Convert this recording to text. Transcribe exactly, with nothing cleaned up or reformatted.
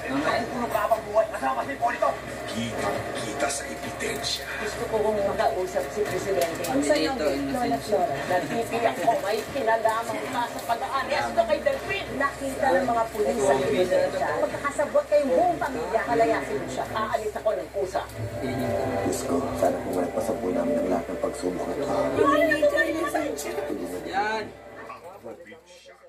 Puno ka bang buhay kasama si Polito? Kita, kita sa ebidensya. Gusto ko kong makausap si Presidente. Ang sayo, Lola Flora. Nagtitiyak ko may kinalaman ka sa pag-aaresto kay Delphine. Nakita ng mga pulis sa ebidensya. Pagkakasabot kayong buong pamilya, kalayasin mo siya. Aalis ako ng kusa. Diyos ko, sana pumaypas po namin ang lahat ng pagsubok at Hindi na tumayo sa pag-ibig. Yan.